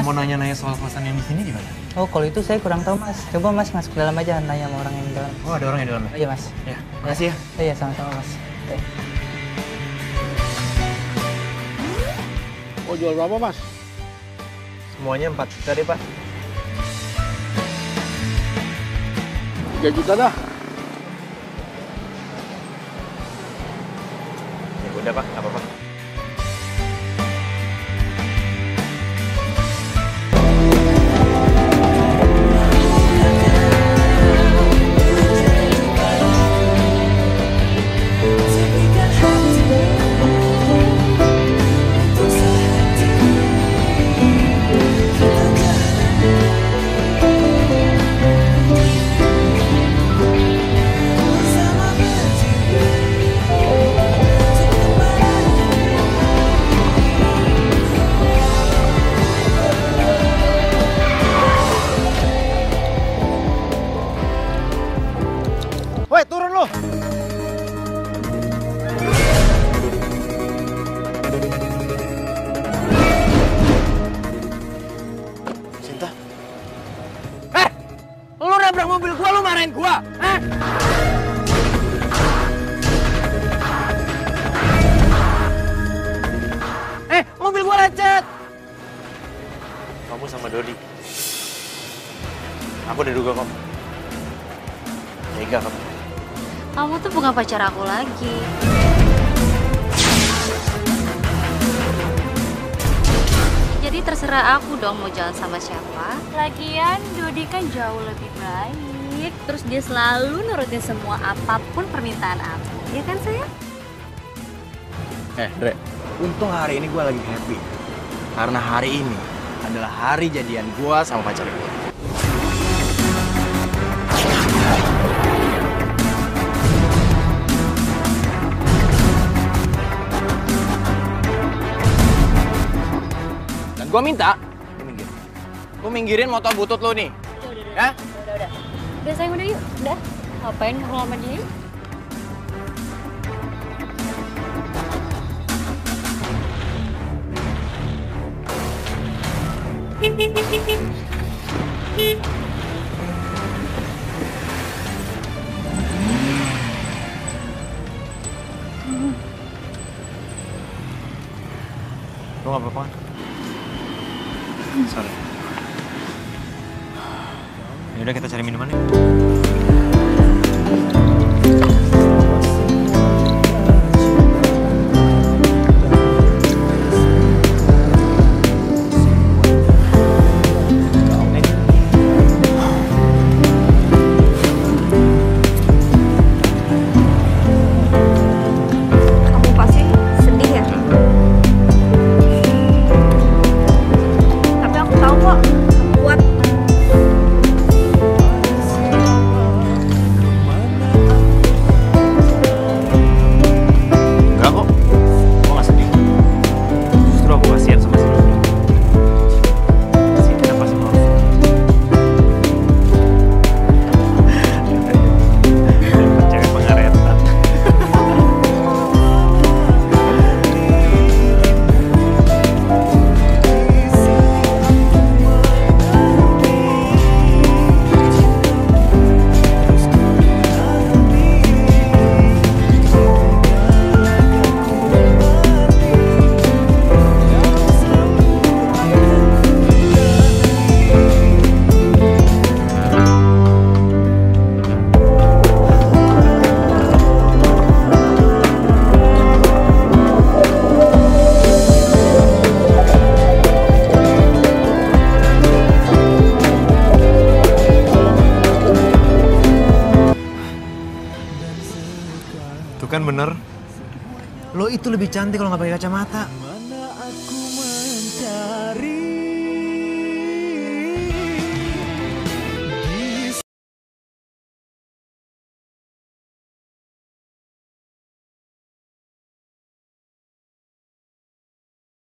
mau nanya-nanya soal kosan yang di sini gimana? Oh, kalau itu saya kurang tahu, Mas. Coba Mas masuk ke dalam aja, nanya sama orang yang di dalam. Oh, ada orang yang di dalam. Iya, Mas. Ya, makasih ya. Iya, sama-sama, Mas. Oke. Oh, jual berapa, Mas? Semuanya 4 juta deh, Pak. 3 juta dah. Ya udah, Pak, nggak apa-apa. Woi, turun lu! Sinta. Lu nabrak mobil gua, lu marahin gua. Mobil gua lecet. Kamu sama Dodi. Aku udah duga kok. Tega kamu. Kamu tuh bukan pacar aku lagi. Jadi terserah aku dong mau jalan sama siapa. Lagian Dodi kan jauh lebih baik. Terus dia selalu nurutin semua apapun permintaan aku. Ya kan sayang? Dre, untung hari ini gue lagi happy. Karena hari ini adalah hari jadian gue sama pacar gue. Dan gue minta, lu minggirin motor butut lu nih. Udah. Udah sayang, udah yuk. Udah. Ngapain ngobrol sama dia? Lu gak apa-apa kan? Sorry. Yaudah kita cari minuman yuk. Kamu pasti sedih ya? Tapi aku tahu kok, kamu kuat. Enggak kok, gue gak sedih. Justru aku kasihan sama si Dodi. Si kita pasti mau. Cewek pengaretan. Tuh kan bener. Lo itu lebih cantik kalau nggak pakai kacamata.